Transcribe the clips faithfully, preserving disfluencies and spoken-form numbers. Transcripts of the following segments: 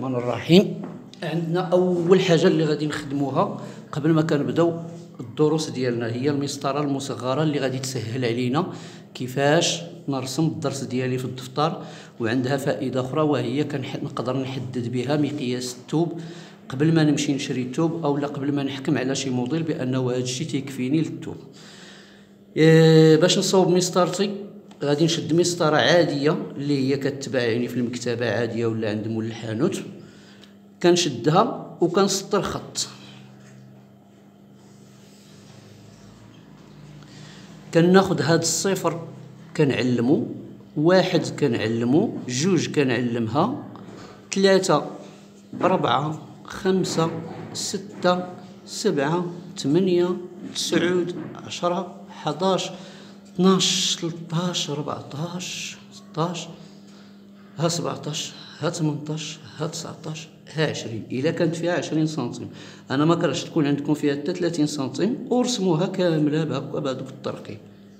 الرحمن الرحيم. عندنا اول حاجه اللي غادي نخدموها قبل ما كنبداو الدروس ديالنا هي المسطره المصغره اللي غادي تسهل علينا كيفاش نرسم الدرس ديالي في الدفتر، وعندها فائده اخرى وهي كنقدر نحدد بها مقياس الثوب قبل ما نمشي نشري الثوب او لا قبل ما نحكم على شي موديل بانه هذا الشيء تيكفيني للثوب. إيه باش نصاوب مسطرتي غادي نشد مسطره عاديه اللي هي كتباع يعني في المكتبه عاديه ولا عند مول الحانوت، كنشدها وكنسطر خط. كناخذ هاد الصفر كنعلمو، واحد كنعلمو، جوج كنعلمها، ثلاثة ربعة خمسة ستة سبعة ثمانية تسعود عشرة حداش اثناش ثلاثطاش ربعطاش ستطاش ها سبعطاش ها ثمنطاش ها تسعطاش ها عشرين. الا كانت فيها عشرين سنتيم انا ما كرهتش تكون عندكم فيها حتى ثلاثين سنتيم ورسموها كامله بهكا بهذوك الطرقين.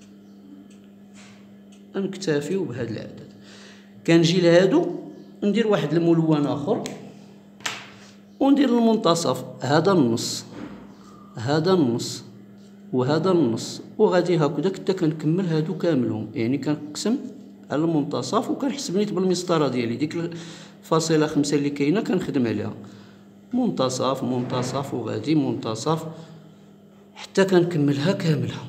نكتفيو بهذا العدد. كنجي لهادو ندير واحد الملون اخر وندير المنتصف، هذا النص هذا النص وهذا النص، وغادي هكذا حتى كنكمل هادو كاملهم، يعني كنقسم على المنتصف وكنحسب نيت بالمسطره ديالي ديك الفاصله خمسة اللي كاينه كنخدم عليها منتصف منتصف وغادي منتصف حتى كنكملها كاملها.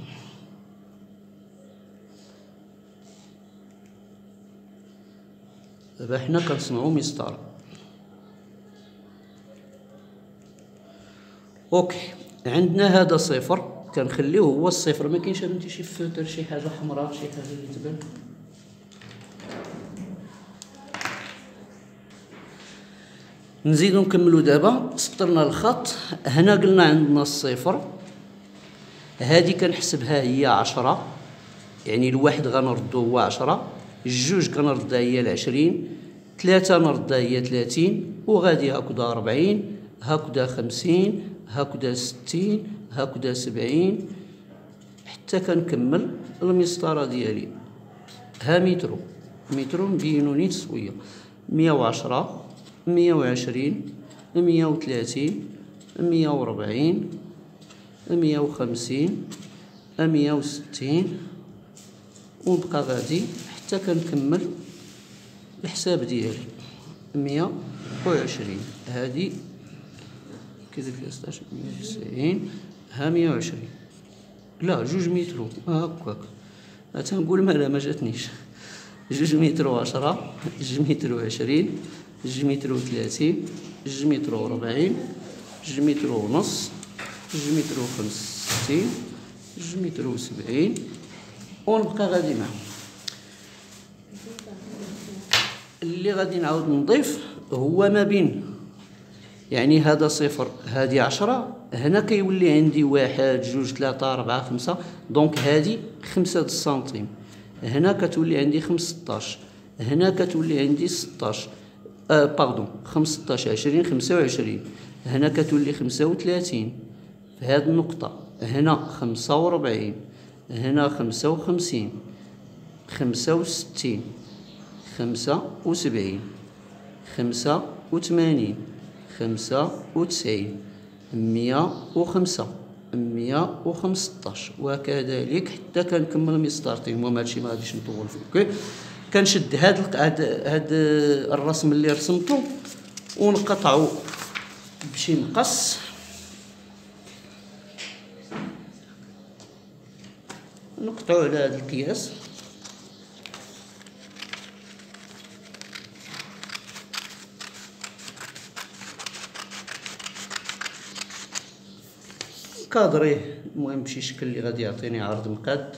دابا حنا كنصنعوا مسطره. اوكي عندنا هذا صفر كنخليوه هو الصفر، ما كاينش بنتي شي فوتر شي حاجه حمراء شي حاجه اللي تبان. نزيدو نكملو. دابا سطرنا الخط، هنا قلنا عندنا الصفر، هادي كنحسبها هي عشرة، يعني الواحد غنردو هو عشرة، الجوج كنردها هي العشرين، ثلاثة نردها هي ثلاثين، وغادي هكذا ربعين، هكذا خمسين، هكذا ستين، هكذا سبعين، حتى كنكمل المسطره ديالي. ها مترو مترو نبينو نيت سويه، مية وعشرة مية وعشرين مية وثلاثين مية وربعين مية وخمسين مية وستين، ونبقى غادي حتى كنكمل الحساب ديالي. مية وعشرين هادي كذا فيها ستاش مية وتسعين، ها مية وعشرين، لا جوج مترو هاكاك تنقول مالا ما جاتنيش. جوج متر وعشرة، جوج متر وعشرين، جوج متر وثلاثين، جوج متر وربعين، جوج متر ونص، جوج متر وخمس وستين، جوج متر وسبعين، ونبقى غادي معهم. اللي غادي نعاود نضيف هو ما بين، يعني هذا صفر هادي عشرة، هنا كيولي عندي واحد جوج ثلاثة أربعة خمسة، دونك هادي خمسة سنتيم، هنا كتولي عندي خمسطاش، هنا كتولي عندي ستطاش، آه باردون خمسطاش عشرين خمسة وعشرين، هنا كتولي خمسة وثلاثين في هاد النقطة، هنا خمسة وربعين، هنا خمسة وخمسين، خمسة وستين، خمسة وسبعين، خمسة وثمانين، خمسة وتسعين، مية وخمسة، مية وخمسطاش، وكذلك حتى كنكمل مسطرتي. المهم هادشي ما غاديش نطول فيه. اوكي كنشد هاد هاد هاد الرسم اللي رسمته ونقطعو بشي مقص، نقطعو على هاد القياس. كادريه المهم بشي شكل اللي غادي يعطيني عرض مقاد.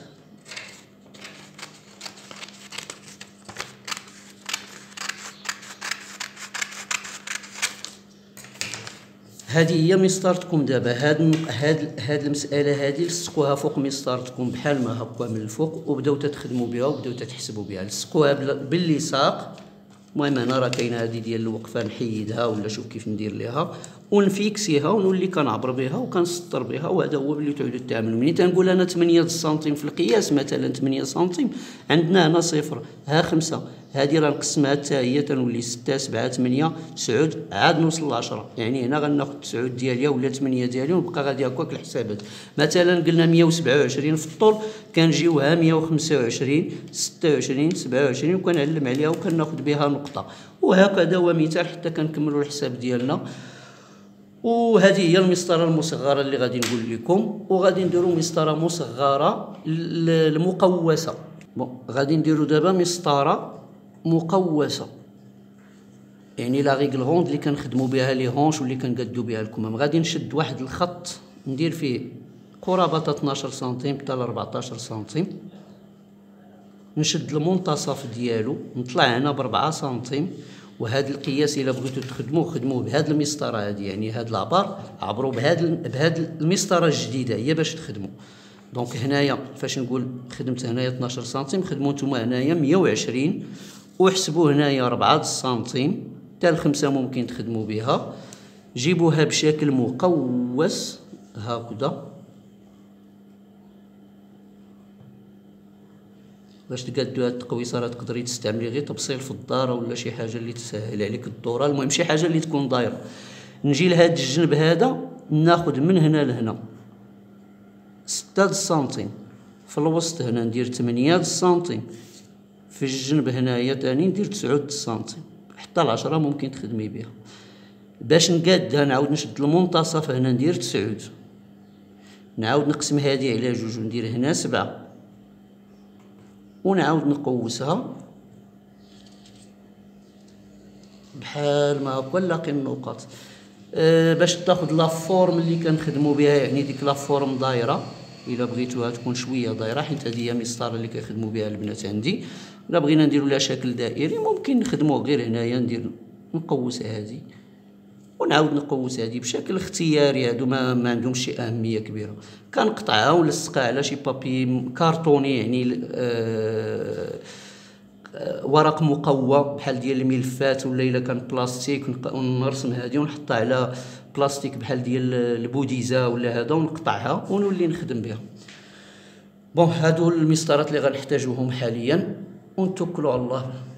هذه هي مسطرتكم. دابا هاد هاد هاد المساله هذه لصقوها فوق مسطرتكم بحال ما هكا من الفوق، وبداو تتخدموا بها وبداو تتحسبوا بها. لصقوها باللصاق. المهم هنا راه كاينه هذه ديال الوقفه نحيدها ولا شوف كيف ندير ليها ونفيكسيها ونولي كنعبر بها وكنسطر بها، وهذا هو اللي تعودوا تعملوا. ملي تنقول انا ثمانية سنتيم في القياس مثلا ثمانية سنتيم، عندنا هنا صفر، ها خمسة، هذه راه نقسمها حتى هي تنولي ستة سبعة ثمانية تسعود عاد نوصل لعشرة، يعني هنا غناخد تسعود ديالي ولا ثمانية ديالي ونبقى غادي هكاك الحسابات. مثلا قلنا مية وسبعة وعشرين في الطول كنجيوها مية وخمسة وعشرين ستة وعشرين سبعة وعشرين وكنعلم عليها وكناخد بها نقطة، وهكذا هو مثال حتى كنكملوا الحساب ديالنا. وهذه هي المسطره المصغره اللي غادي نقول لكم. وغادي نديروا مسطره مصغره المقوسه. بون غادي نديروا دابا مسطره مقوسه، يعني لا ريغل غوند اللي كنخدموا بها لي هونش واللي كنقادوا بها الكمام. غادي نشد واحد الخط ندير فيه قرابه اثناش سنتيم حتى ل أربعطاش سنتيم، نشد المنتصف ديالو نطلع هنا ب أربعة سنتيم. وهذا القياس الا بغيتو تخدموه خدموه بهذه المسطره هذه، يعني هذا العبار عبروا بهذا بهذه المسطره الجديده هي باش تخدموا. دونك هنايا فاش نقول خدمت هنايا اثناش سنتيم خدموا نتوما هنايا مية وعشرين، وحسبوا هنايا أربعة سنتيم حتى الخمسة ممكن تخدموا بها. جيبوها بشكل مقوس هكذا باش تقادوا هاد التقويصه. راه تقدري تستعملي غير تبصيل في الدار ولا شي حاجه اللي تسهل عليك الدوره، المهم شي حاجه اللي تكون دايره. نجي لهاد الجنب هذا ناخذ من هنا لهنا ستة سنتيم، في الوسط هنا ندير ثمانية سنتيم، في الجنب هنايا تاني ندير تسعة سنتيم، حتى العشرة ممكن تخدمي بها. باش نقادها نعاود نشد المنتصف هنا ندير تسعود، نعاود نقسم هذه على جوج وندير هنا سبعة، ونعاود نقوسها بحال ما هكا نلاقي النقط. أه باش تاخذ لا فورم اللي كنخدموا بها، يعني ديك لا فورم دايره الا بغيتوها تكون شويه دايره، حيت هذه هي مسطره اللي كيخدموا بها البنات عندي. الا بغينا نديروا لها شكل دائري ممكن نخدموه غير هنايا، ندير نقوس هذه ونعاود نقوس هذه بشكل اختياري. هادو ما, ما عندهمش شي اهميه كبيره. كنقطعها ونلصقها على شي بابي كارطوني، يعني آه آه ورق مقوى بحال ديال الملفات، ولا الا كان بلاستيك ونرسم هذه ونحطها على بلاستيك بحال ديال البوديزا ولا هذا ونقطعها ونولي نخدم بها. بون هادو المسطرات اللي غنحتاجوهم حاليا ونتوكلوا على الله.